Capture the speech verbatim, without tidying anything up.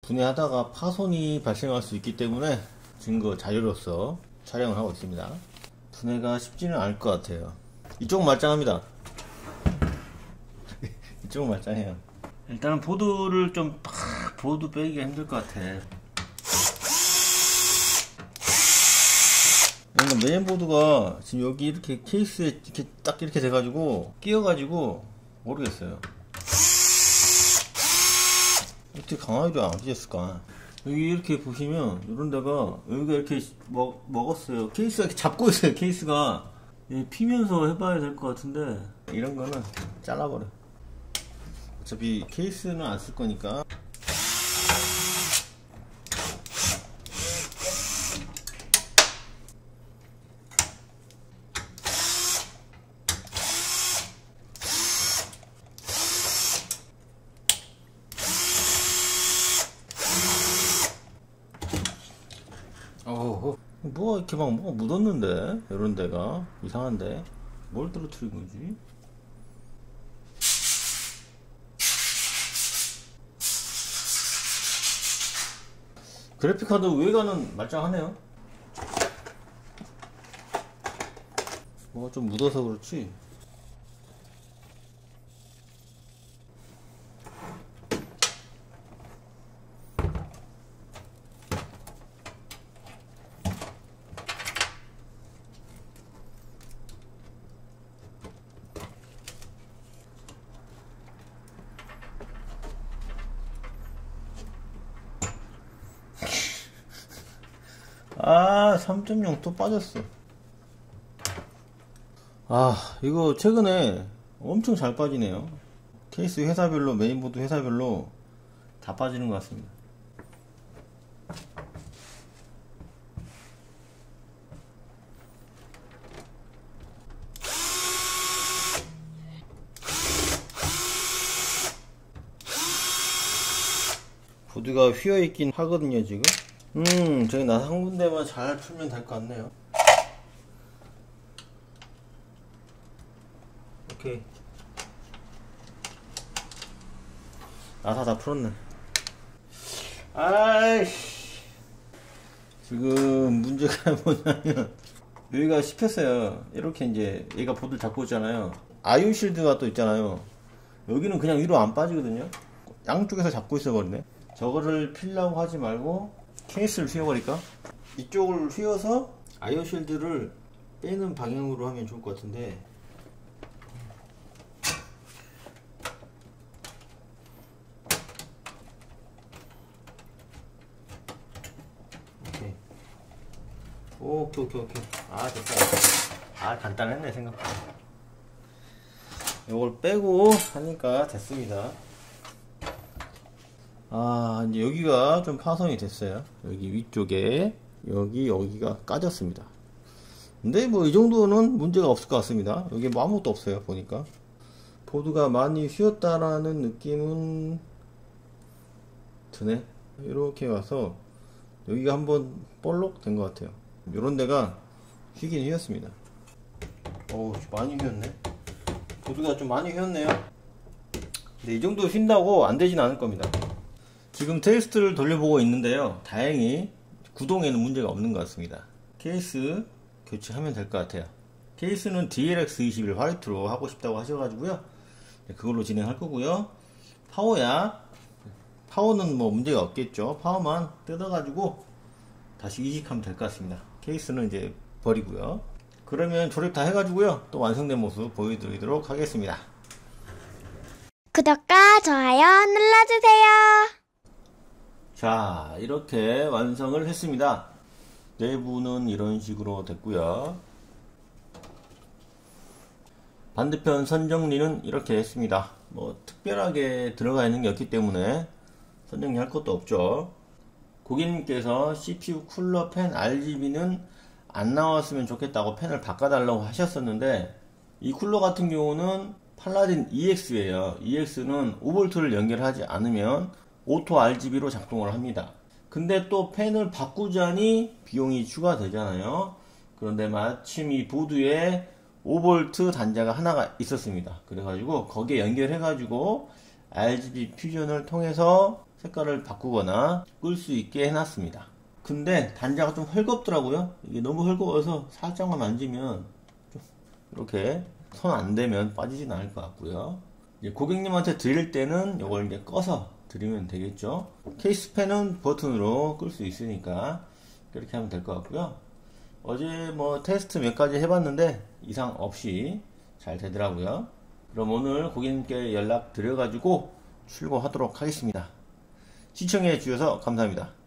분해하다가 파손이 발생할 수 있기 때문에 증거 자료로서 촬영을 하고 있습니다. 분해가 쉽지는 않을 것 같아요. 이쪽은 말짱합니다. 이쪽은 말짱해요. 일단은 보드를 좀 팍 보드 빼기가 힘들 것 같아. 그러니까 메인보드가 지금 여기 이렇게 케이스에 이렇게 딱 이렇게 돼가지고 끼어가지고 모르겠어요. 어떻게 강하게 안 찢었을까? 여기 이렇게 보시면 이런 데가 여기가 이렇게 먹, 먹었어요. 케이스가 이렇게 잡고 있어요. 케이스가 피면서 해봐야 될 것 같은데 이런 거는 잘라버려. 어차피 케이스는 안 쓸 거니까. 어허, 뭐가 이렇게 막 뭐가 묻었는데? 이런 데가 이상한데? 뭘 떨어뜨린 거지? 그래픽카드 외관은 말짱하네요. 뭐가 좀 묻어서 그렇지? 아, 삼 점 영 또 빠졌어. 아, 이거 최근에 엄청 잘 빠지네요. 케이스 회사별로, 메인보드 회사별로 다 빠지는 것 같습니다. 보드가 휘어있긴 하거든요, 지금. 음, 저기 나 한 군데만 잘 풀면 될 것 같네요. 오케이. 나사 다 풀었네. 아이씨. 지금 문제가 뭐냐면, 여기가 씹혔어요. 이렇게 이제, 얘가 보드를 잡고 있잖아요. 아이오 실드가 또 있잖아요. 여기는 그냥 위로 안 빠지거든요. 양쪽에서 잡고 있어 버리네. 저거를 필라고 하지 말고, 케이스를 휘어버릴까? 이쪽을 휘어서 아이오 실드를 빼는 방향으로 하면 좋을 것 같은데. 오케이 오케이 오케이 오케이. 아 됐다. 아 간단했네 생각보다. 이걸 빼고 하니까 됐습니다. 아, 이제 여기가 좀 파손이 됐어요. 여기 위쪽에 여기 여기가 까졌습니다. 근데 뭐 이 정도는 문제가 없을 것 같습니다. 여기 뭐 아무것도 없어요. 보니까 보드가 많이 휘었다라는 느낌은 드네. 이렇게 와서 여기가 한번 볼록 된 것 같아요. 요런 데가 휘긴 휘었습니다. 어우, 많이 휘었네. 보드가 좀 많이 휘었네요. 근데 이 정도 휜다고 안 되진 않을 겁니다. 지금 테스트를 돌려보고 있는데요. 다행히 구동에는 문제가 없는 것 같습니다. 케이스 교체하면 될 것 같아요. 케이스는 디엘엑스 이십일 화이트로 하고 싶다고 하셔가지고요. 그걸로 진행할 거고요. 파워야, 파워는 뭐 문제가 없겠죠. 파워만 뜯어가지고 다시 이식하면 될 것 같습니다. 케이스는 이제 버리고요. 그러면 조립 다 해가지고요. 또 완성된 모습 보여드리도록 하겠습니다. 구독과 좋아요 눌러주세요. 자, 이렇게 완성을 했습니다. 내부는 이런 식으로 됐고요. 반대편 선정리는 이렇게 했습니다. 뭐 특별하게 들어가 있는 게 없기 때문에 선정리 할 것도 없죠. 고객님께서 씨피유 쿨러 팬 알지비는 안 나왔으면 좋겠다고 팬을 바꿔달라고 하셨었는데, 이 쿨러 같은 경우는 팔라딘 이엑스예요. 이엑스는 오 볼트를 연결하지 않으면 오토 알지비로 작동을 합니다. 근데 또 팬을 바꾸자니 비용이 추가되잖아요. 그런데 마침 이 보드에 오 볼트 단자가 하나가 있었습니다. 그래가지고 거기에 연결해가지고 알지비 퓨전을 통해서 색깔을 바꾸거나 끌 수 있게 해놨습니다. 근데 단자가 좀 헐겁더라고요. 이게 너무 헐거워서 살짝만 만지면 좀 이렇게 손 안 대면 빠지진 않을 것 같고요. 이제 고객님한테 드릴 때는 이걸 이제 꺼서 드리면 되겠죠. 케이스팬은 버튼으로 끌 수 있으니까 그렇게 하면 될 것 같고요. 어제 뭐 테스트 몇 가지 해봤는데 이상 없이 잘 되더라고요. 그럼 오늘 고객님께 연락 드려가지고 출고하도록 하겠습니다. 시청해 주셔서 감사합니다.